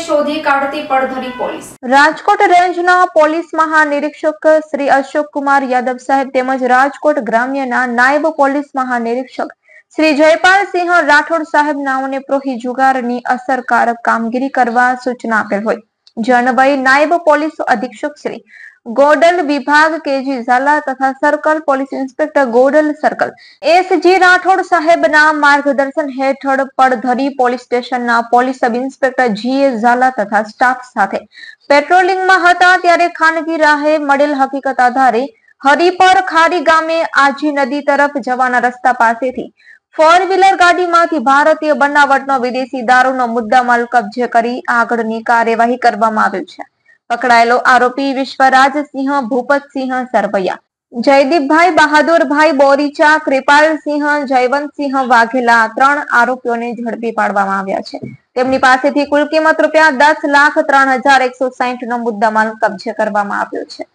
શોધી કાઢતી પડધરી પોલીસ। રાજકોટ રેન્જના પોલીસ મહાનિરીક્ષક શ્રી અશોક કુમાર યાદવ સાહેબ તેમજ રાજકોટ ગ્રામ્યના નાયબ પોલીસ મહાનિરીક્ષક શ્રી જયપાલ સિંહ રાઠોડ સાહેબ નાઓને પ્રોહી જુગારની અસરકારક કામગીરી કરવા સૂચના આપેલ હોય, જે અન્વયે નાયબ પોલીસ અધિક્ષક શ્રી ગોડલ વિભાગ કેજી ઝાલા તથા circle police inspector Gondal circle SG Rathod સાહેબના માર્ગદર્શન હેઠળ પડધરી પોલીસ સ્ટેશનના police sub inspector GA Zala તથા સ્ટાફ સાથે પેટ્રોલિંગમાં હતા ત્યારે ખાનગી રાહે મળેલ હકીકત આધારે હરિપર ખારી ગામે આજી નદી તરફ જવાના રસ્તા પાસેથી ફોર વ્હીલર ગાડીમાંથી ભારતીય બનાવટનો વિદેશી દારૂનો મુદ્દામાલ કબજે કરી આગળની કાર્યવાહી કરવામાં આવેલ છે। પકડાયેલો આરોપી વિશ્વરાજસિંહ ભૂપતસિંહ સરવૈયા, જયદીપભાઈ બહાદુરભાઈ બોરીચા, કૃપાલસિંહ જયવંતસિંહ વાઘેલા 3 આરોપીઓને ઝડપી પાડવામાં આવ્યા છે। તેમની પાસેથી કુલ કિંમત રૂપિયા 10,03,160 નો મુદ્દામાલ કબજે કરવામાં આવ્યો છે।